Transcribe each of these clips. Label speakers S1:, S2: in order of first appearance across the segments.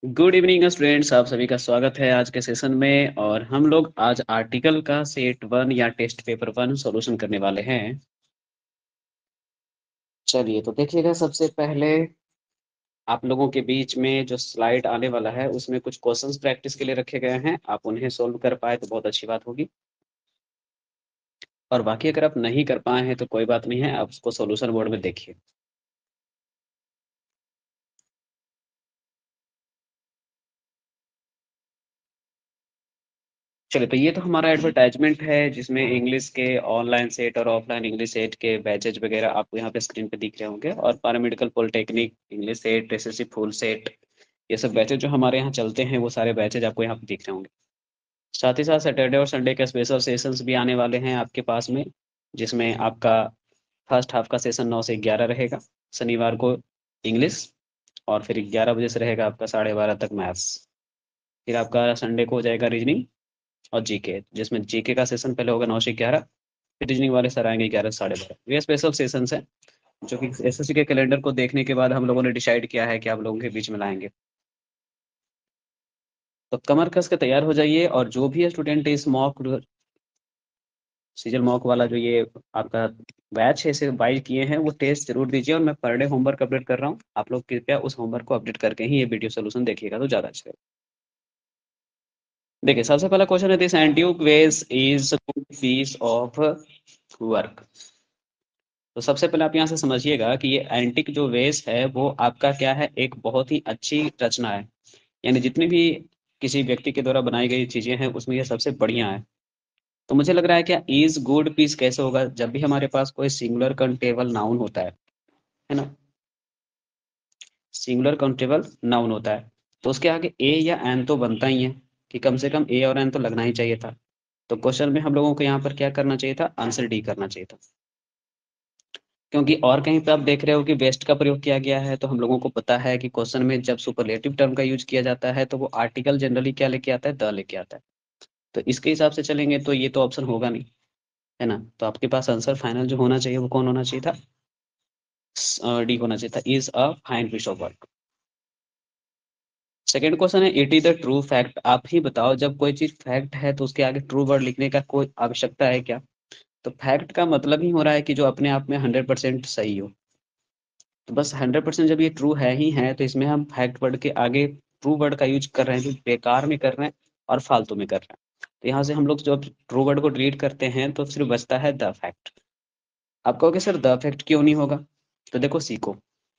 S1: Good evening students, आप सभी का स्वागत है आज के सेशन में। और हम लोग आज आर्टिकल का सेट 1 या टेस्ट पेपर 1 सॉल्यूशन करने वाले हैं। चलिए तो देखिएगा, सबसे पहले आप लोगों के बीच में जो स्लाइड आने वाला है उसमें कुछ क्वेश्चंस प्रैक्टिस के लिए रखे गए हैं। आप उन्हें सोल्व कर पाए तो बहुत अच्छी बात होगी, और बाकी अगर आप नहीं कर पाए हैं तो कोई बात नहीं है, आप उसको सॉल्यूशन बोर्ड में देखिए। चलिए, तो ये तो हमारा एडवर्टाइजमेंट है जिसमें इंग्लिश के ऑनलाइन सेट और ऑफलाइन इंग्लिश सेट के बैचेज वगैरह आपको यहाँ पे स्क्रीन पे दिख रहे होंगे। और paramedical polytechnic English set, SSC full set, ये सब बैचेज जो हमारे यहाँ चलते हैं वो सारे बैचेज आपको यहाँ पे दिख रहे होंगे। साथ ही साथ सैटरडे और संडे के स्पेशल सेशंस भी आने वाले हैं आपके पास में, जिसमें आपका फर्स्ट हाफ का सेशन 9 से 11 रहेगा शनिवार को इंग्लिश, और फिर 11 बजे से रहेगा आपका 12:30 तक मैथ्स। फिर आपका संडे को हो जाएगा रीजनिंग और जीके, जिसमें जीके का सेशन पहले होगा 9 से 11, फिर रीजनिंग वाले सर आएंगे 11 से 12:30। ये स्पेशल सेशंस हैं जो कि एसएससी के कैलेंडर को देखने के बाद हम लोगों ने डिसाइड किया है कि आप लोगों के बीच में लाएंगे। तो कमर कस के तैयार हो जाइए, और जो भी स्टूडेंट इस मॉक सीजल मॉक वाला जो ये आपका बैच है इसे बाई किए हैं वो टेस्ट जरूर दीजिए। और मैं पर डे होमवर्क अपडेट कर रहा हूँ, आप लोग कृपया उस होमवर्क को अपडेट करके ही ये वीडियो सोल्यूशन देखिएगा तो ज़्यादा अच्छा है। देखिए, सबसे पहला क्वेश्चन है, this antique vase is piece of work. तो सबसे पहले आप यहाँ से समझिएगा कि ये एंटिक जो वेस है वो आपका क्या है, एक बहुत ही अच्छी रचना है। यानी जितनी भी किसी व्यक्ति के द्वारा बनाई गई चीजें हैं उसमें ये सबसे बढ़िया है। तो मुझे लग रहा है क्या इज गुड पीस कैसे होगा, जब भी हमारे पास कोई सिंगुलर काउंटेबल नाउन होता है ना, सिंगुलर काउंटेबल नाउन होता है तो उसके आगे ए या एन तो बनता ही है, कि कम से कम ए और एन तो लगना ही चाहिए था। तो क्वेश्चन में हम लोगों को यहाँ पर क्या करना चाहिए था, आंसर डी करना चाहिए था। क्योंकि और कहीं पे आप देख रहे हो कि वेस्ट का प्रयोग किया गया है, तो हम लोगों को पता है कि क्वेश्चन में जब सुपरलेटिव टर्म का यूज किया जाता है तो वो आर्टिकल जनरली क्या लेके आता है, द लेके आता है। तो इसके हिसाब से चलेंगे तो ये तो ऑप्शन होगा नहीं, है ना। तो आपके पास आंसर फाइनल जो होना चाहिए वो कौन होना चाहिए था, डी होना चाहिए था, is a fine piece of work. Second question है, it is the true fact. आप ही बताओ, जब कोई चीज फैक्ट है तो उसके आगे ट्रू वर्ड लिखने का कोई आवश्यकता है क्या। तो फैक्ट का मतलब ही हो रहा है कि जो अपने आप में 100% सही हो। तो बस 100% जब ये ट्रू है ही है तो इसमें हम फैक्ट वर्ड के आगे ट्रू वर्ड का यूज कर रहे हैं, जो बेकार में कर रहे हैं और फालतू में कर रहे हैं। तो यहाँ से हम लोग जब ट्रू वर्ड को डिलीट करते हैं तो सिर्फ बचता है द फैक्ट। आप कहोगे सर द फैक्ट क्यों नहीं होगा, तो देखो सीखो।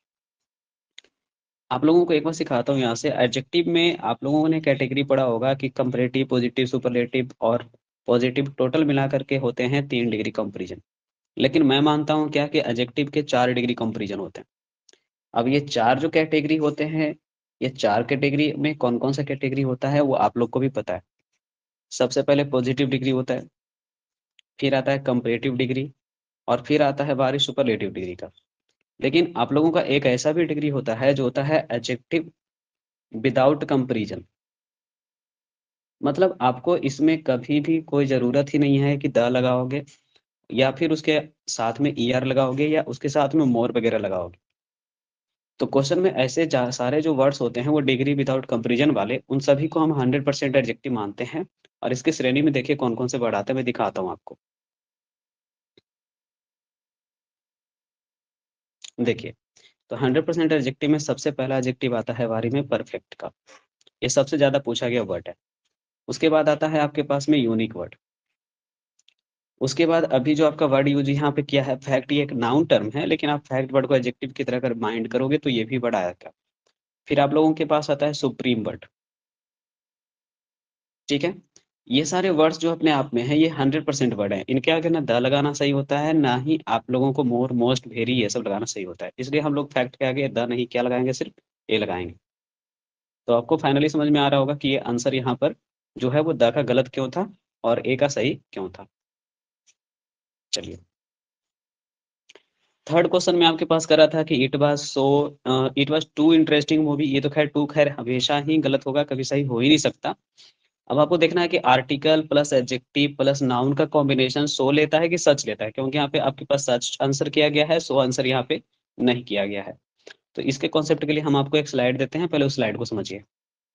S1: आप लोगों को एक बार सिखाता हूँ यहाँ से, एडजेक्टिव में आप लोगों ने कैटेगरी पढ़ा होगा कि कंपैरेटिव, पॉजिटिव, सुपरलेटिव और पॉजिटिव, टोटल मिला करके होते हैं 3 डिग्री कंपेरिजन। लेकिन मैं मानता हूँ क्या कि एडजेक्टिव के 4 डिग्री कंपेरिजन होते हैं। अब ये 4 जो कैटेगरी होते हैं, ये 4 कैटेगरी में कौन कौन सा कैटेगरी होता है वो आप लोग को भी पता है। सबसे पहले पॉजिटिव डिग्री होता है, फिर आता है कंपैरेटिव डिग्री, और फिर आता है बारी सुपरलेटिव डिग्री का। लेकिन आप लोगों का एक ऐसा भी डिग्री होता है जो होता है एडजेक्टिव विदाउट कंपैरिजन। मतलब आपको इसमें कभी भी कोई जरूरत ही नहीं है कि द लगाओगे या फिर उसके साथ में ई आर लगाओगे या उसके साथ में मोर वगैरह लगाओगे। तो क्वेश्चन में ऐसे सारे जो वर्ड्स होते हैं वो डिग्री विदाउट कंपैरिजन वाले, उन सभी को हम 100% एडजेक्टिव मानते हैं। और इसकी श्रेणी में देखिए कौन कौन से वर्ड आते हैं, मैं दिखाता हूँ आपको। देखिए, तो 100% एडजेक्टिव में सबसे पहला एडजेक्टिव आता है बारी में परफेक्ट का। ये सबसे ज्यादा पूछा गया वर्ड है। उसके बाद आता है आपके पास में यूनिक वर्ड। उसके बाद अभी जो आपका वर्ड यूज यहाँ पे किया है फैक्ट, ये एक नाउन टर्म है, लेकिन आप फैक्ट वर्ड को एडजेक्टिव की तरह अगर माइंड करोगे तो ये भी वर्ड आएगा। फिर आप लोगों के पास आता है सुप्रीम वर्ड। ठीक है, ये सारे वर्ड्स जो अपने आप में है ये 100% वर्ड है, इनके आगे ना द लगाना सही होता है ना ही आप लोगों को मोर, मोस्ट, वेरी ये सब लगाना सही होता है। इसलिए हम लोग फैक्ट के आगे द नहीं क्या लगाएंगे, सिर्फ ए लगाएंगे। तो आपको फाइनली समझ में आ रहा होगा कि ये आंसर यहाँ पर जो है वो द का गलत क्यों था और ए का सही क्यों था। चलिए, थर्ड क्वेश्चन में आपके पास करा था कि it was too interesting movie. ये तो खैर टू खैर हमेशा ही गलत होगा, कभी सही हो ही नहीं सकता। अब आपको देखना है कि article plus adjective plus noun का कॉम्बिनेशन सो लेता है कि सच लेता है, क्योंकि यहाँ पे आपके पास सच आंसर किया गया है, सो आंसर यहाँ पे नहीं किया गया है। तो इसके कॉन्सेप्ट के लिए हम आपको एक स्लाइड देते हैं, पहले उस स्लाइड को समझिए।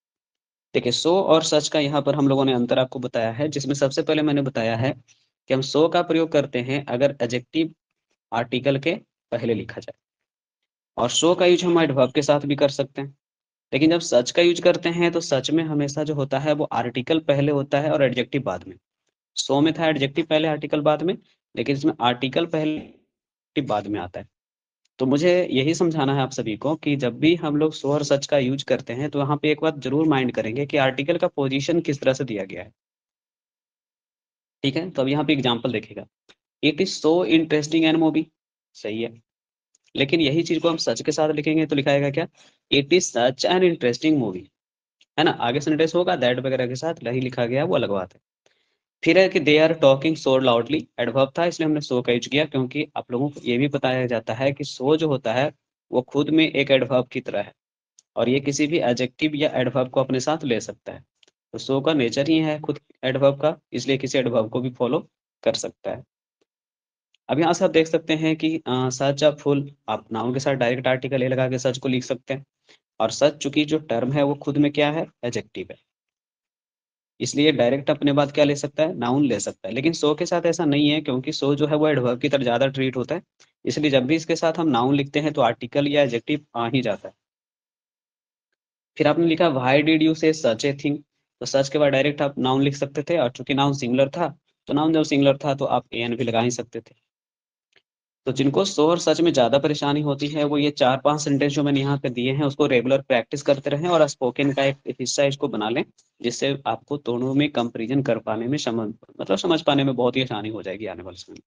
S1: देखिए, सो और सच का यहाँ पर हम लोगों ने अंतर आपको बताया है, जिसमें सबसे पहले मैंने बताया है कि हम सो का प्रयोग करते हैं अगर एडजेक्टिव आर्टिकल के पहले लिखा जाए, और सो का यूज़ हम एडवर्ब के साथ भी कर सकते हैं। लेकिन जब सच का यूज़ करते हैं, तो सच में हमेशा जो होता है वो आर्टिकल पहले होता है और एडजेक्टिव बाद में। सो में था एडजेक्टिव पहले आर्टिकल बाद में, लेकिन इसमें आर्टिकल पहले एडजेक्टिव बाद में आता है। तो मुझे यही समझाना है आप सभी को कि जब भी हम लोग सो और सच का यूज़ करते हैं, तो वहाँ पे एक बात ज़रूर माइंड करेंगे कि आर्टिकल का पोज़ीशन किस तरह से दिया गया है। ठीक है? तो अब यहाँ पे एग्ज़ाम्पल देखिएगा, it is so interesting and movie, सही है। लेकिन यही चीज़ को हम सच के साथ लिखेंगे तो लिखा आएगा क्या? It is such an interesting movie, है ना? आगे सेंटेंस होगा दैट वगैरह के साथ नहीं लिखा गया है, वो अलग बात है। फिर है कि they are talking so loudly, adverb था इसलिए हमने सो का यूज़ किया, क्योंकि आप लोगों को ये भी बताया जाता है कि सो जो होता है, वो खुद में एक एडवर्ब की तरह है, और ये किसी भी एडजेक्टिव या एडवर्ब को अपने साथ ले सकता है। तो सो का नेचर ही है खुद एडवर्ब का, इसलिए किसी एडवर्ब को भी फॉलो कर सकता है। अब यहाँ से आप देख सकते हैं कि सच या फुल, आप नाउन के साथ डायरेक्ट आर्टिकल ए लगा के सच को लिख सकते हैं, और सच चूँकि जो टर्म है वो खुद में क्या है? एडजेक्टिव है। इसलिए डायरेक्ट अपने बाद क्या ले सकता है? नाउन ले सकता है। लेकिन सो के साथ ऐसा नहीं है, क्योंकि सो जो है वो एडवर्ब की तरह ज़्यादा ट्रीट होता है। इसलिए जब भी इसके साथ हम नाउन लिखते हैं तो आर्टिकल या एडजेक्टिव आ ही जाता है। फिर आपने लिखा व्हाई डिड यू से सच ए थिंग, तो सच के बाद डायरेक्ट आप नाउन लिख सकते थे, और चूँकि नाउन सिंगुलर था, तो नाउन जब सिंगुलर था तो आप एन भी लगा ही सकते थे। तो जिनको सो और सच में ज़्यादा परेशानी होती है, वो ये 4-5 सेंटेंस जो मैंने यहाँ पे दिए हैं, उसको रेगुलर प्रैक्टिस करते रहें और स्पोकन का एक हिस्सा इसको बना लें, जिससे आपको दोनों में कंपैरिज़न कर पाने में समझ पाने में बहुत ही आसानी हो जाएगी आने वाले समय में।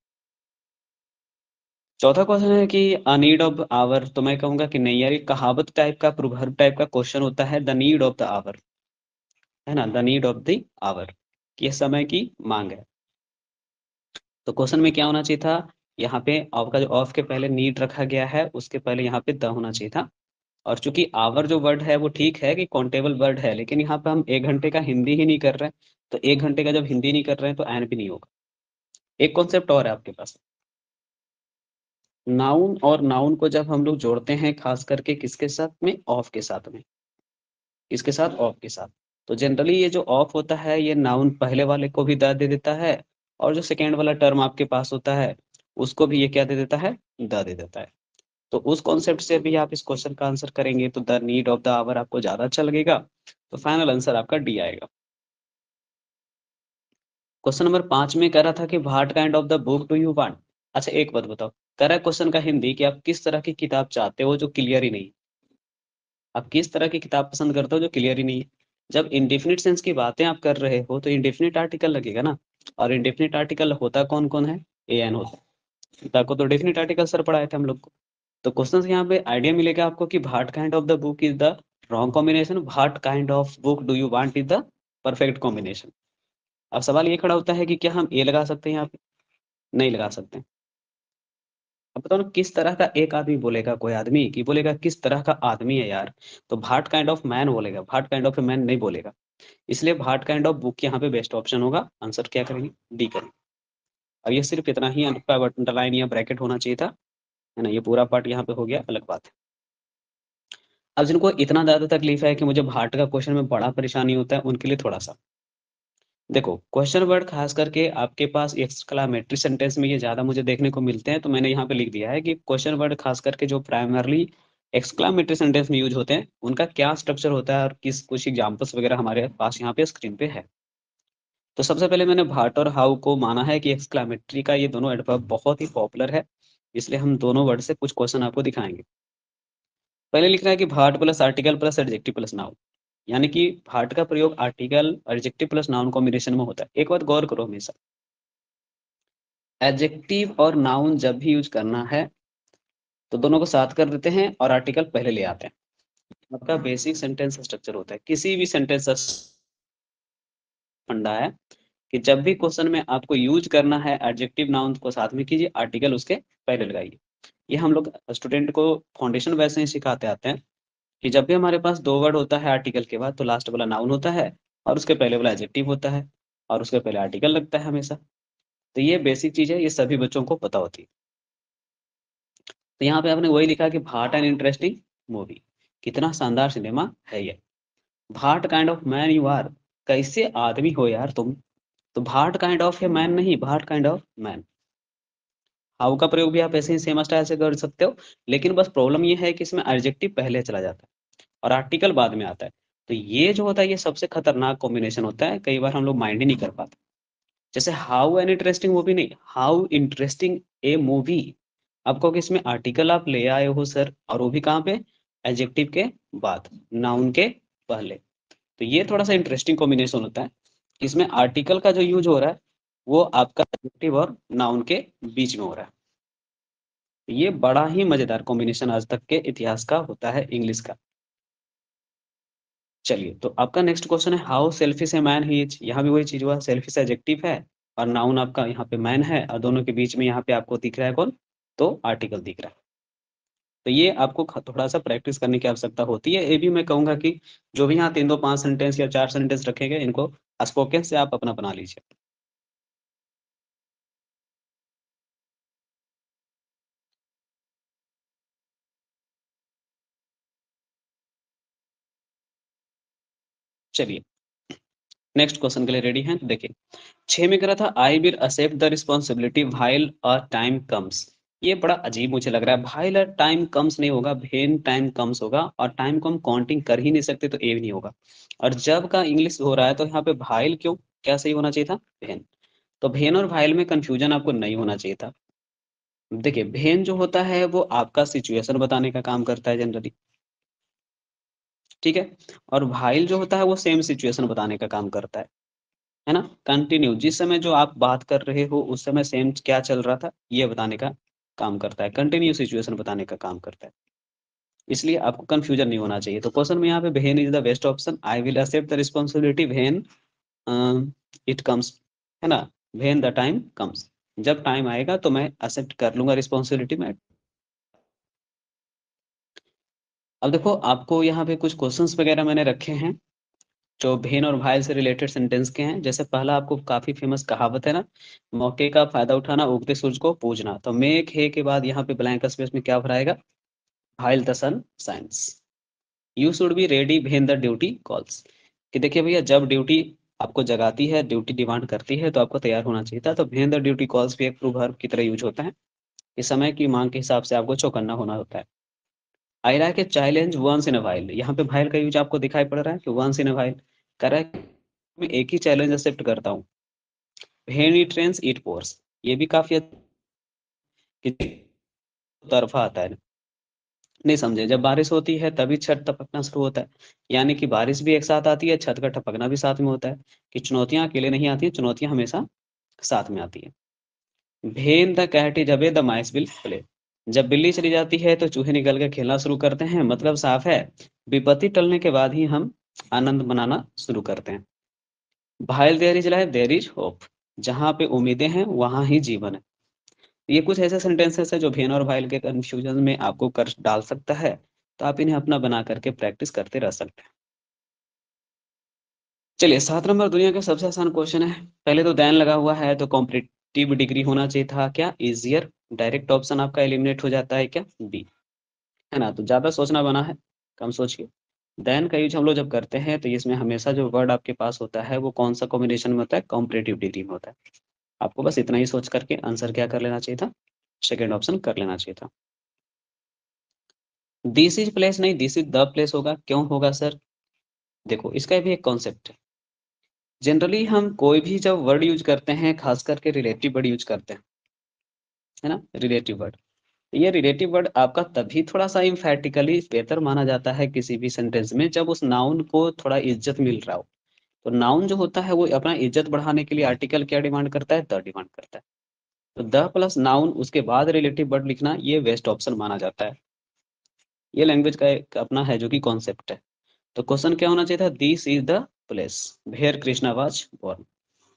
S1: चौथा क्वेश्चन है कि नीड ऑफ आवर, तो मैं कहूँगा कि नहीं यार, ये कहावत टाइप का, प्रोवर्ब टाइप का क्वेश्चन होता है, the need of the hour, है ना? The need of the hour, कि ये समय की माँग है। तो क्वेश्चन में क्या होना चाहिए था? यहाँ पे ऑफ का जो ऑफ के पहले नीड रखा गया है, उसके पहले यहाँ पे द होना चाहिए था। और चूँकि आवर जो वर्ड है वो ठीक है कि काउंटेबल वर्ड है, लेकिन यहाँ पे हम 1 घंटे का हिंदी ही नहीं कर रहे हैं, तो 1 घंटे का जब हिंदी नहीं कर रहे हैं तो एन भी नहीं होगा। एक कॉन्सेप्ट और है आपके पास, नाउन और नाउन को जब हम लोग जोड़ते हैं, खास करके किसके साथ में? ऑफ के साथ में। किसके साथ? ऑफ के साथ। तो जनरली ये जो ऑफ होता है, ये नाउन पहले वाले को भी द दे देता है, और जो सेकंड वाला टर्म आपके पास होता है, उसको भी ये क्या दे देता है? द दे देता है। तो उस कॉन्सेप्ट से भी आप इस क्वेश्चन का आंसर करेंगे तो the need of the hour आपको ज़्यादा अच्छा लगेगा। तो फाइनल आंसर आपका डी आएगा। क्वेश्चन नंबर 5 में कह रहा था कि what kind of the book do you want? अच्छा एक बात बताओ, कह रहा है क्वेश्चन का हिंदी कि आप किस तरह की किताब चाहते हो जो क्लियर ही नहीं है। आप किस तरह की किताब पसंद करते हो जो क्लियर ही नहीं है? जब इंडेफिनिट सेंस की बातें आप कर रहे हो तो इंडेफिनिट आर्टिकल लगेगा ना, और इंडेफिनिट आर्टिकल होता कौन-कौन है? ए एन होता है। द को तो डेफिनिट आर्टिकल सर पढ़ाए थे हम लोग को। तो क्वेश्चन से यहाँ पे आइडिया मिलेगा आपको कि what kind of the book is the wrong combination, what kind of book do you want is the perfect combination. अब सवाल ये खड़ा होता है कि क्या हम ए लगा सकते हैं यहाँ पे? नहीं लगा सकते। अब बताओ ना, किस तरह का एक आदमी बोलेगा, कोई आदमी कि बोलेगा किस तरह का आदमी है यार? तो व्हाट काइंड ऑफ मैन बोलेगा, what kind of a man नहीं बोलेगा। इसलिए व्हाट काइंड ऑफ बुक यहाँ पे बेस्ट ऑप्शन होगा। आंसर क्या करेंगे? डी करेंगे। अब ये सिर्फ इतना ही अंडरलाइन या ब्रैकेट होना चाहिए था, है ना? ये पूरा पार्ट यहाँ पे हो गया, अलग बात है। अब जिनको इतना ज़्यादा तकलीफ है कि मुझे भाट का क्वेश्चन में बड़ा परेशानी होता है, उनके लिए थोड़ा-सा देखो, क्वेश्चन वर्ड खास करके आपके पास एक्सक्लेमेटरी सेंटेंस में ये ज़्यादा मुझे देखने को मिलते हैं, तो मैंने यहाँ पे लिख दिया है कि क्वेश्चन वर्ड खास करके जो प्राइमरली एक्सक्लेमेटरी सेंटेंस में यूज़ होते हैं, उनका क्या स्ट्रक्चर होता है और किस कुछ एग्ज़ाम्पल्स वगैरह हमारे पास यहाँ पे स्क्रीन पे है। तो सबसे पहले मैंने व्हाट और हाउ को माना है कि एक्सक्लेमेटरी का ये दोनों एडवर्ब बहुत ही पॉपुलर है, इसलिए हम दोनों वर्ड से कुछ क्वेश्चन आपको दिखाएँगे। पहले लिखना है कि what plus article plus adjective plus noun, यानी कि व्हाट का प्रयोग article, adjective plus noun combination में होता है। एक बात गौर करो हमेशा, एडजेक्टिव और नाउन जब भी यूज़ करना है, तो दोनों को साथ कर देते हैं और आर्टिकल पहले ले आते हैं। आपका बेसिक सेंटेंस स्ट्रक्चर होता है। किसी भी सेंटेंस का फंडा है कि जब भी क्वेश्चन में आपको यूज़ करना है, एडजेक्टिव नाउन को साथ में कीजिए, आर्टिकल उसके पहले लगाइए। ये हम लोग स्टूडेंट को फाउंडेशन वैसे ही सिखाते आते हैं कि जब भी हमारे पास 2 वर्ड होता है आर्टिकल के बाद, तो लास्ट वाला नाउन होता है और उसके पहले वाला एडजेक्टिव होता है, और उसके पहले आर्टिकल लगता है हमेशा। तो ये बेसिक चीज़ है, ये सभी बच्चों को पता होती है। तो यहाँ पे आपने वही लिखा कि व्हाट एन इंटरेस्टिंग मूवी, कितना शानदार सिनेमा है ये। What kind of man you are, कैसे आदमी हो यार तुम। तो भाट काइंड ऑफ है मैन नहीं, what kind of man. How का प्रयोग भी आप ऐसे ही सेम स्टाइल से कर सकते हो, लेकिन बस प्रॉब्लम ये है कि इसमें एडजेक्टिव पहले चला जाता है और आर्टिकल बाद में आता है। तो ये जो होता है ये सबसे खतरनाक कॉम्बिनेशन होता है, कई बार हम लोग माइंड ही नहीं कर पाते। जैसे हाउ एन इंटरेस्टिंग मूवी नहीं, हाउ इंटरेस्टिंग ए मूवी। आप कहोगे इसमें आर्टिकल आप ले आए हो सर, और वो भी कहाँ पे, एडजेक्टिव के बाद, नाउन के पहले। तो ये थोड़ा सा इंटरेस्टिंग कॉम्बिनेशन होता है, इसमें आर्टिकल का जो यूज हो रहा है वो आपका एडजेक्टिव और नाउन के बीच में हो रहा है। ये बड़ा ही मजेदार कॉम्बिनेशन आज तक के इतिहास का होता है इंग्लिश का। चलिए, तो आपका नेक्स्ट क्वेश्चन है how selfish a man he is. यहाँ भी वही चीज हुआ, सेल्फिश एडजेक्टिव है और नाउन आपका यहाँ पे मैन है, और दोनों के बीच में यहाँ पे आपको दिख रहा है कौन, तो आर्टिकल दिख रहा है। तो ये आपको थोड़ा सा प्रैक्टिस करने की आवश्यकता होती है। ये भी मैं कहूंगा कि जो भी यहाँ 3 2 5 सेंटेंस या 4 सेंटेंस रखे गए, इनको स्पोकन से आप अपना बना लीजिए। चलिए, नेक्स्ट क्वेश्चन के लिए रेडी हैं, देखिए। 6 में कह रहा था I will accept the responsibility while a time comes. ये बड़ा अजीब मुझे लग रहा है, व्हाइल अ टाइम कम्स नहीं होगा, व्हेन टाइम कम्स होगा, और टाइम को हम काउंटिंग कर ही नहीं सकते तो ए भी नहीं होगा। और जब का इंग्लिश हो रहा है तो यहाँ पे व्हाइल क्यों, क्या सही होना चाहिए था, व्हेन। तो व्हेन और व्हाइल में कंफ्यूजन आपको नहीं होना चाहिए था। देखिए, व्हेन जो होता है वो आपका सिचुएशन बताने का काम करता है जनरली, ठीक है। और व्हाइल जो होता है वो सेम सिचुएशन बताने का काम करता है ना। कंटिन्यू, जिस समय जो आप बात कर रहे हो उस समय सेम क्या चल रहा था ये बताने का काम करता है, कंटिन्यू सिचुएशन बताने का काम करता है। इसलिए आपको कंफ्यूजन नहीं होना चाहिए। तो क्वेश्चन में यहाँ पे when is the best option, I will accept the responsibility when it comes, है ना, व्हेन द टाइम कम्स। जब टाइम आएगा तो मैं एक्सेप्ट कर लूंगा रिस्पॉन्सिबिलिटी में। अब देखो, आपको यहाँ पे कुछ क्वेश्चंस वगैरह मैंने रखे हैं जो भेन और भाइल से रिलेटेड सेंटेंस के हैं। जैसे पहला आपको काफी फेमस कहावत है ना, मौके का फायदा उठाना, उगते सूरज को पूजना। तो मेक है के बाद यहाँ पे ब्लैंक स्पेस में क्या भराएगा, while the sun shines. You should be ready when the duty calls. कि देखिए भैया, जब ड्यूटी आपको जगाती है, ड्यूटी डिमांड करती है, तो आपको तैयार होना चाहिए था। तो व्हेन द ड्यूटी कॉल्स भी एक प्रूव वर्ब की तरह यूज होता है, इस समय की मांग के हिसाब से आपको चौकन्ना होना होता है। I like a challenge once in a while, यहाँ पे भाइल का यूज आपको दिखाई पड़ रहा है कि वंस इन अ व्हाइल कर रहा है कि मैं एक ही चैलेंज एक्सेप्ट करता हूँ। When it rains it pours, ये भी काफी तरफा आता है, नहीं समझे, जब बारिश होती है तभी छत टपकना शुरू होता है। यानी कि बारिश भी एक साथ आती है, छत का टपकना भी साथ में होता है, कि चुनौतियां अकेले नहीं आती, चुनौतियां हमेशा साथ में आती है। When the cat is away the mice will play, जब बिल्ली चली जाती है तो चूहे निकल के खेलना शुरू करते हैं। मतलब साफ है, विपत्ति टलने के बाद ही हम आनंद मनाना शुरू करते हैं। While there is life there is hope, जहाँ पे उम्मीदें हैं वहां ही जीवन है। ये कुछ ऐसे सेंटेंसेस है जो भेन और भाइल के कंफ्यूजन में आपको कर डाल सकता है। तो आप इन्हें अपना बना करके प्रैक्टिस करते रह सकते हैं। चलिए, 7 नंबर दुनिया का सबसे आसान क्वेश्चन है। पहले तो दैन लगा हुआ है तो कॉम्पिटिटिव डिग्री होना चाहिए था क्या, इजियर। डायरेक्ट ऑप्शन आपका एलिमिनेट हो जाता है क्या, बी, है ना। तो ज्यादा सोचना बना है, कम सोचिए। देन का यूज हम लोग जब करते हैं तो इसमें हमेशा जो वर्ड आपके पास होता है वो कौन सा कॉम्बिनेशन में होता है, कॉम्पिटिटिव डिग्री में होता है। आपको बस इतना ही सोच करके आंसर क्या कर लेना चाहिए था, सेकेंड ऑप्शन कर लेना चाहिए था। दिस इज प्लेस नहीं, दिस इज द प्लेस होगा, क्यों होगा सर। देखो, इसका भी एक कॉन्सेप्ट है। जनरली हम कोई भी जब वर्ड यूज करते हैं, खास करके रिलेटिव वर्ड यूज करते हैं, है ना, रिलेटिव वर्ड। ये रिलेटिव वर्ड आपका तभी थोड़ा सा इम्फेटिकली बेहतर माना जाता है किसी भी सेंटेंस में, जब उस नाउन को थोड़ा इज्जत मिल रहा हो। तो नाउन जो होता है वो अपना इज्जत बढ़ाने के लिए आर्टिकल क्या डिमांड करता है, द डिमांड करता है। तो द प्लस नाउन उसके बाद रिलेटिव वर्ड लिखना ये बेस्ट ऑप्शन माना जाता है। ये लैंग्वेज का एक अपना है जो कि कॉन्सेप्ट है। तो क्वेश्चन क्या होना चाहिए था, this is the place where Krishna was born.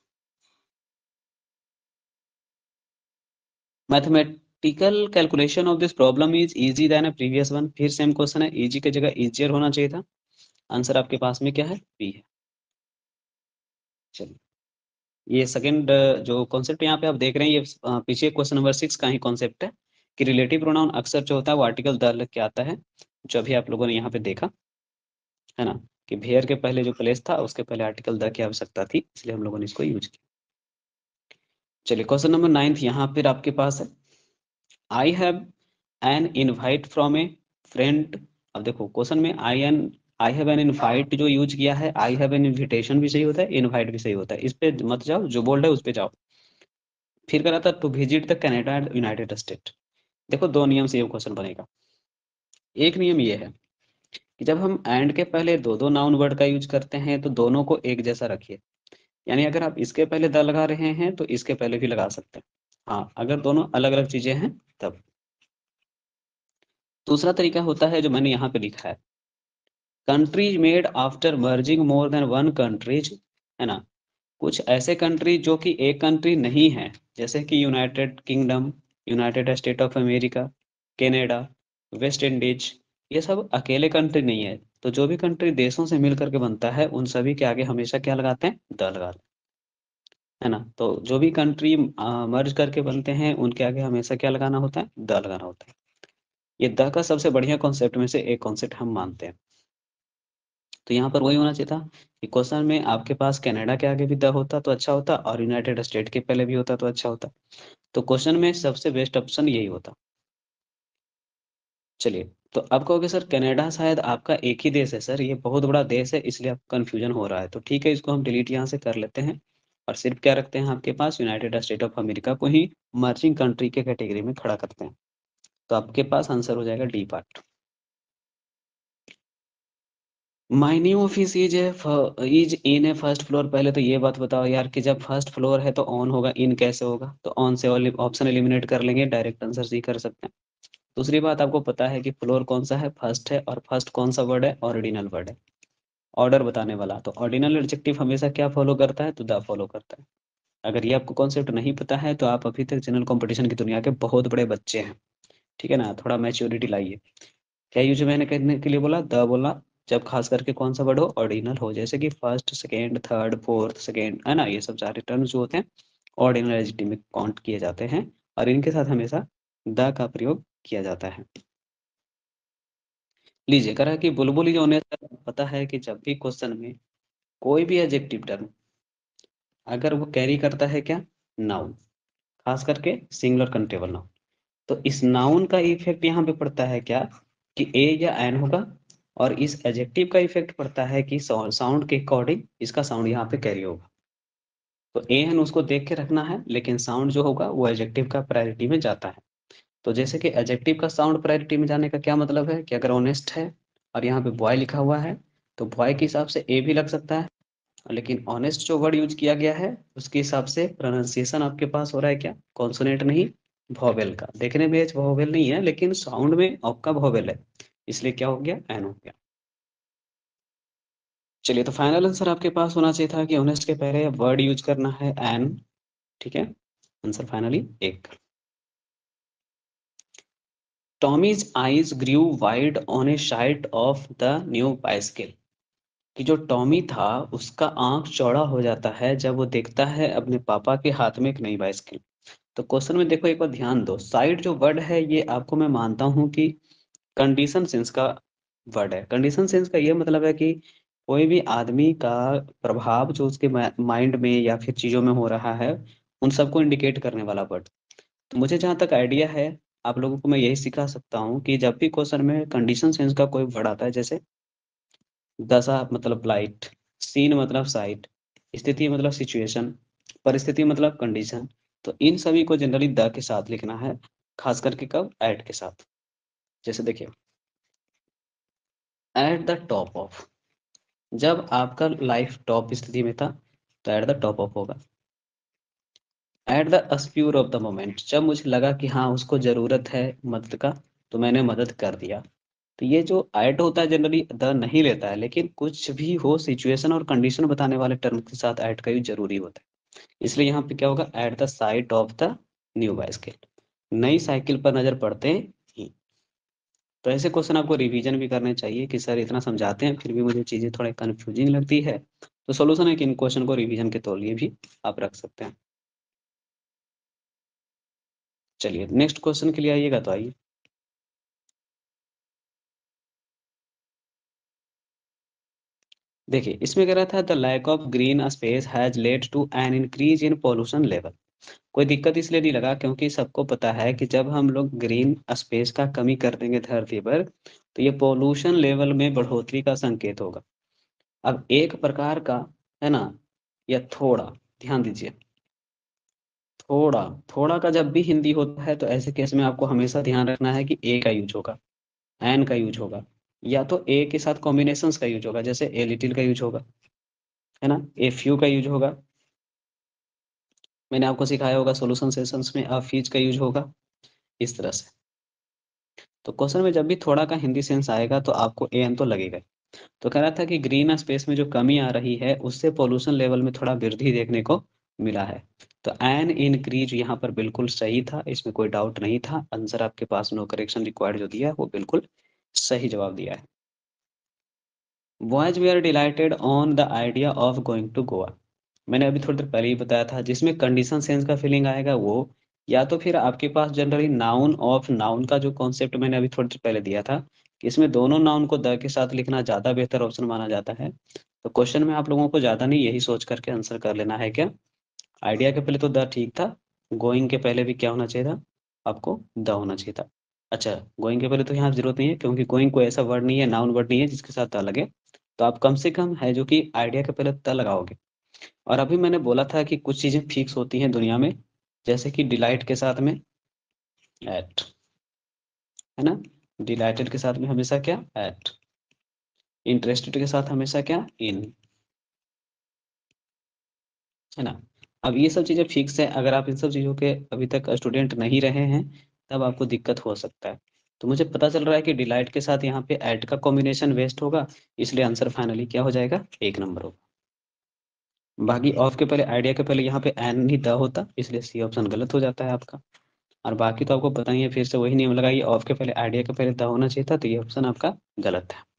S1: Mathematical calculation of this problem is easy than a previous one, फिर सेम क्वेश्चन है, इजी की जगह इजियर होना चाहिए था। आंसर आपके पास में क्या है, बी है। चलिए, ये सेकंड जो कॉन्सेप्ट यहाँ पे आप देख रहे हैं, ये पीछे क्वेश्चन नंबर 6 का ही कॉन्सेप्ट है, कि रिलेटिव प्रोनाउन अक्सर जो होता है वो आर्टिकल द लग के आता है, जो अभी आप लोगों ने यहाँ पे देखा, है ना। कि वेयर के पहले जो प्लेस था उसके पहले आर्टिकल द की आवश्यकता थी, इसलिए हम लोगों ने इसको यूज किया। चलिए क्वेश्चन नंबर 9 यहाँ पर आपके पास है, I have an invite from a friend. अब देखो क्वेश्चन में आई हैव एन इनवाइट जो यूज किया है, आई हैव एन इन्विटेशन भी सही होता है, इनवाइट भी सही होता है, इस पे मत जाओ, जो बोल्ड है उस पे जाओ। फिर करा था to visit the Canada and United State. देखो दो नियम से ये क्वेश्चन बनेगा। एक नियम ये है कि जब हम एंड के पहले दो दो नाउन वर्ड का यूज करते हैं तो दोनों को एक जैसा रखिए, यानी अगर आप इसके पहले द लगा रहे हैं तो इसके पहले भी लगा सकते हैं, हाँ अगर दोनों अलग अलग चीजें हैं तब। दूसरा तरीका होता है जो मैंने यहाँ पे लिखा है, countries made after merging more than one countries, है ना। कुछ ऐसे कंट्री जो कि एक कंट्री नहीं है, जैसे कि United Kingdom, United State of America, Canada, West Indies, ये सब अकेले कंट्री नहीं है। तो जो भी कंट्री देशों से मिल करके बनता है उन सभी के आगे हमेशा क्या लगाते हैं, द लगाते हैं, है ना। तो जो भी कंट्री मर्ज करके बनते हैं उनके आगे हमेशा क्या लगाना होता है, द लगाना होता है। ये द का सबसे बढ़िया कॉन्सेप्ट में से एक कॉन्सेप्ट हम मानते हैं। तो यहाँ पर वही होना चाहिए था कि क्वेश्चन में आपके पास कनाडा के आगे भी द होता तो अच्छा होता, और यूनाइटेड स्टेट के पहले भी होता तो अच्छा होता। तो क्वेश्चन में सबसे बेस्ट ऑप्शन यही होता। चलिए, तो आप कहोगे सर कनाडा शायद आपका एक ही देश है, सर ये बहुत बड़ा देश है इसलिए आप कंफ्यूजन हो रहा है, तो ठीक है इसको हम डिलीट यहाँ से कर लेते हैं और सिर्फ क्या रखते हैं आपके पास यूनाइटेड स्टेट ऑफ अमेरिका को ही मर्जिंग कंट्री के कैटेगरी में खड़ा करते हैं। तो आपके पास आंसर हो जाएगा D part. My new office is in a first floor. पहले तो ये बात बताओ यार कि जब फर्स्ट फ्लोर है तो ऑन होगा, इन कैसे होगा, तो ऑन से ऑप्शन एलिमिनेट कर लेंगे, डायरेक्ट आंसर सी कर सकते हैं। दूसरी बात आपको पता है कि फ्लोर कौन सा है, फर्स्ट है, और फर्स्ट कौन सा वर्ड है, ऑर्डिनल वर्ड है, ऑर्डर बताने वाला। तो ऑर्डिनल एडजेक्टिव हमेशा क्या फॉलो करता है, तो द फॉलो करता है। अगर ये आपको कॉन्सेप्ट नहीं पता है तो आप अभी तक जनरल कंपटीशन की दुनिया के बहुत बड़े बच्चे हैं, ठीक है ना, थोड़ा मैच्योरिटी लाइए। क्या यूज मैंने करने के लिए बोला, द बोला जब खास करके कौन सा वर्ड हो, ऑर्डिनल हो, जैसे कि first, second, third, fourth, second, है ना, ये सब सारे टर्म्स जो होते हैं ऑर्डिनल एडजेक्टिव में काउंट किए जाते हैं और इनके साथ हमेशा द का प्रयोग किया जाता है। लीजिए करा कि बुलबुली जो होने से पता है कि जब भी क्वेश्चन में कोई भी एडजेक्टिव टर्म अगर वो कैरी करता है क्या, नाउन, खास करके सिंगुलर कंट्रेबल नाउन, तो इस नाउन का इफेक्ट यहाँ पे पड़ता है क्या, कि ए या एन होगा, और इस एडजेक्टिव का इफेक्ट पड़ता है कि साउंड के अकॉर्डिंग इसका साउंड यहाँ पे कैरी होगा। तो ए एन उसको देख के रखना है, लेकिन साउंड जो होगा वो एडजेक्टिव का प्रायोरिटी में जाता है। तो जैसे कि एडजेक्टिव का साउंड प्रायोरिटी में जाने का क्या मतलब है कि अगर ऑनेस्ट है और यहाँ पे बॉय लिखा हुआ है तो बॉय के हिसाब से ए भी लग सकता है, लेकिन ऑनेस्ट जो वर्ड यूज किया गया है उसके हिसाब से प्रोनाउंसिएशन आपके पास हो रहा है क्या, कॉन्सोनेंट नहीं, वोवेल का। देखने में वोवेल नहीं है लेकिन साउंड में आपका वोवेल है, इसलिए क्या हो गया, एन हो गया। चलिए, तो फाइनल आंसर आपके पास होना चाहिए था कि ऑनेस्ट के पहले वर्ड यूज करना है एन, ठीक है। आंसर फाइनली एक। Tommy's eyes grew wide on a sight of the new bicycle. कि जो टॉमी था उसका आंख चौड़ा हो जाता है जब वो देखता है अपने पापा के हाथ में एक नई बाइसिकल। तो क्वेश्चन में देखो एक बार ध्यान दो, साइड जो वर्ड है ये आपको मैं मानता हूँ कि कंडीशन सेंस का वर्ड है। कंडीशन सेंस का ये मतलब है कि कोई भी आदमी का प्रभाव जो उसके माइंड में या फिर चीजों में हो रहा है उन सबको इंडिकेट करने वाला वर्ड। तो मुझे जहाँ तक आइडिया है आप लोगों को मैं यही सिखा सकता हूँ कि जब भी क्वेश्चन में कंडीशन सेंस का कोई वर्ड आता है, जैसे दशा मतलब लाइट, सीन मतलब साइट, स्थिति मतलब सिचुएशन, परिस्थिति मतलब कंडीशन, तो इन सभी को जनरली द के साथ लिखना है, खास करके कब, एट के साथ। जैसे देखिए, एट द टॉप ऑफ, जब आपका लाइफ टॉप स्थिति में था तो एट द टॉप ऑफ होगा। At the spur of the moment, जब मुझे लगा कि हाँ उसको जरूरत है मदद का तो मैंने मदद कर दिया। तो ये जो एट होता है जनरली द नहीं लेता है, लेकिन कुछ भी हो सिचुएशन और कंडीशन बताने वाले टर्म के साथ एट का यूज जरूरी होता है। इसलिए यहाँ पे क्या होगा, at the sight of the new bicycle, नई साइकिल पर नजर पड़ते ही। तो ऐसे क्वेश्चन आपको रिवीजन भी करने चाहिए कि सर इतना समझाते हैं फिर भी मुझे चीजें थोड़ी कंफ्यूजिंग लगती है, तो सोल्यूशन है कि इन क्वेश्चन को रिवीजन के तौर लिए भी आप रख सकते हैं। चलिए नेक्स्ट क्वेश्चन के लिए आइएगा, तो आइए। देखिए इसमें कह रहा था the lack of green space has led to an increase in pollution level. कोई दिक्कत इसलिए नहीं लगा क्योंकि सबको पता है कि जब हम लोग ग्रीन स्पेस का कमी कर देंगे धरती पर तो ये पॉल्यूशन लेवल में बढ़ोतरी का संकेत होगा। अब एक प्रकार का, है ना, या थोड़ा, ध्यान दीजिए, थोड़ा, थोड़ा का जब भी हिंदी होता है तो ऐसे केस में आपको हमेशा ध्यान रखना है कि ए का यूज होगा, एन का यूज होगा, या तो ए के साथ कॉम्बिनेशंस का यूज होगा, जैसे ए लिटिल का यूज होगा, है ना, ए फ्यू का यूज होगा। मैंने आपको सिखाया होगा सॉल्यूशन सेशंस में अ फीज का यूज होगा, इस तरह से। तो क्वेश्चन में जब भी थोड़ा का हिंदी सेंस आएगा तो आपको एन तो लगेगा। तो कह रहा था कि ग्रीन स्पेस में जो कमी आ रही है उससे पोल्यूशन लेवल में थोड़ा वृद्धि देखने को मिला है। तो एन इंक्रीज यहाँ पर बिल्कुल सही था, इसमें कोई डाउट नहीं था। आंसर आपके पास नो करेक्शन रिक्वायर्ड जो दिया है वो बिल्कुल सही जवाब दिया है। Boys we are delighted on the idea of going to Goa. मैंने अभी थोड़ी देर पहले ही बताया था, जिसमें कंडीशन सेंस का फीलिंग आएगा वो, या तो फिर आपके पास जनरली नाउन ऑफ नाउन का जो कॉन्सेप्ट मैंने अभी थोड़ी देर पहले दिया था कि इसमें दोनों नाउन को द के साथ लिखना ज्यादा बेहतर ऑप्शन माना जाता है। तो क्वेश्चन में आप लोगों को ज्यादा नहीं यही सोच करके आंसर कर लेना है क्या, आइडिया के पहले तो द ठीक था, गोइंग के पहले भी क्या होना चाहिए था, आपको द होना चाहिए था। अच्छा, गोइंग के पहले तो यहाँ जरूरत नहीं है क्योंकि गोइंग कोई ऐसा वर्ड नहीं है, नाउन वर्ड नहीं है जिसके साथ द लगे। तो आप कम से कम है जो कि आइडिया के पहले द लगाओगे। और अभी मैंने बोला था कि कुछ चीजें फिक्स होती हैं दुनिया में, जैसे कि डिलाइट के साथ में एट, है ना, डिलाइटेड के साथ में हमेशा क्या एट, इंटरेस्टेड के साथ हमेशा क्या इन, है ना। अब ये सब चीजें फिक्स है, अगर आप इन सब चीजों के अभी तक स्टूडेंट नहीं रहे हैं तब आपको दिक्कत हो सकता है। तो मुझे पता चल रहा है कि डिलाइट के साथ यहाँ पे एट का कॉम्बिनेशन वेस्ट होगा, इसलिए आंसर फाइनली क्या हो जाएगा, एक नंबर होगा। बाकी ऑफ के पहले, आइडिया के पहले यहाँ पे एन ही द होता, इसलिए सी ऑप्शन गलत हो जाता है आपका। और बाकी तो आपको पता ही है, फिर से वही नियम लगाइए, ऑफ के पहले आइडिया के पहले द होना चाहिए था, तो ये ऑप्शन आपका गलत है।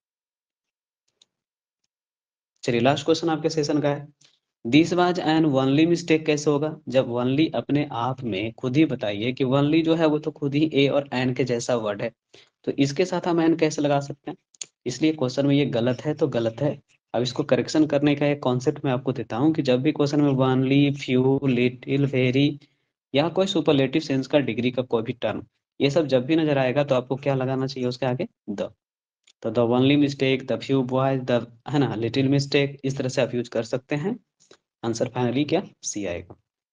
S1: चलिए लास्ट क्वेश्चन आपके सेशन का है, this was an only mistake कैसे होगा, जब वनली अपने आप में खुद ही बताइए कि वनली जो है वो तो खुद ही ए और एन के जैसा वर्ड है, तो इसके साथ हम एन कैसे लगा सकते हैं, इसलिए क्वेश्चन में ये गलत है तो गलत है। अब इसको करेक्शन करने का एक कॉन्सेप्ट मैं आपको देता हूँ कि जब भी क्वेश्चन में वनली, फ्यू, लिटिल, वेरी या कोई सुपरलेटिव सेंस का डिग्री का कोई भी टर्म, ये सब जब भी नजर आएगा तो आपको क्या लगाना चाहिए उसके आगे, द। तो the only mistake, the few boys, the, है ना, लिटिल मिस्टेक, इस तरह से आप यूज कर सकते हैं। आंसर फाइनली क्या सी आएगा।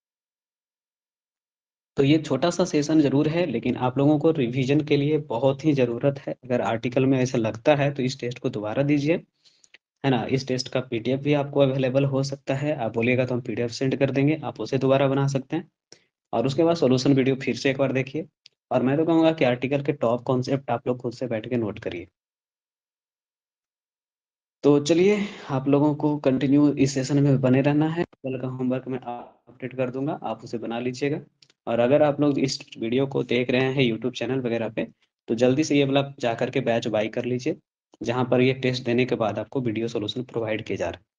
S1: तो ये छोटा सा सेशन जरूर है लेकिन आप लोगों को रिवीजन के लिए बहुत ही जरूरत है। अगर आर्टिकल में ऐसा लगता है तो इस टेस्ट को दोबारा दीजिए, है ना। इस टेस्ट का पीडीएफ भी आपको अवेलेबल हो सकता है, आप बोलिएगा तो हम पीडीएफ सेंड कर देंगे, आप उसे दोबारा बना सकते हैं। और उसके बाद सॉल्यूशन वीडियो फिर से एक बार देखिए। और मैं तो कहूँगा कि आर्टिकल के टॉप कॉन्सेप्ट आप लोग खुद से बैठ के नोट करिए। तो चलिए, आप लोगों को कंटिन्यू इस सेशन में बने रहना है, कल का होमवर्क मैं अपडेट कर दूंगा, आप उसे बना लीजिएगा। और अगर आप लोग इस वीडियो को देख रहे हैं यूट्यूब चैनल वगैरह पे तो जल्दी से ये वाला जा करके बैच बाई कर लीजिए, जहाँ पर ये टेस्ट देने के बाद आपको वीडियो सॉल्यूशन प्रोवाइड किए जा रहे हैं।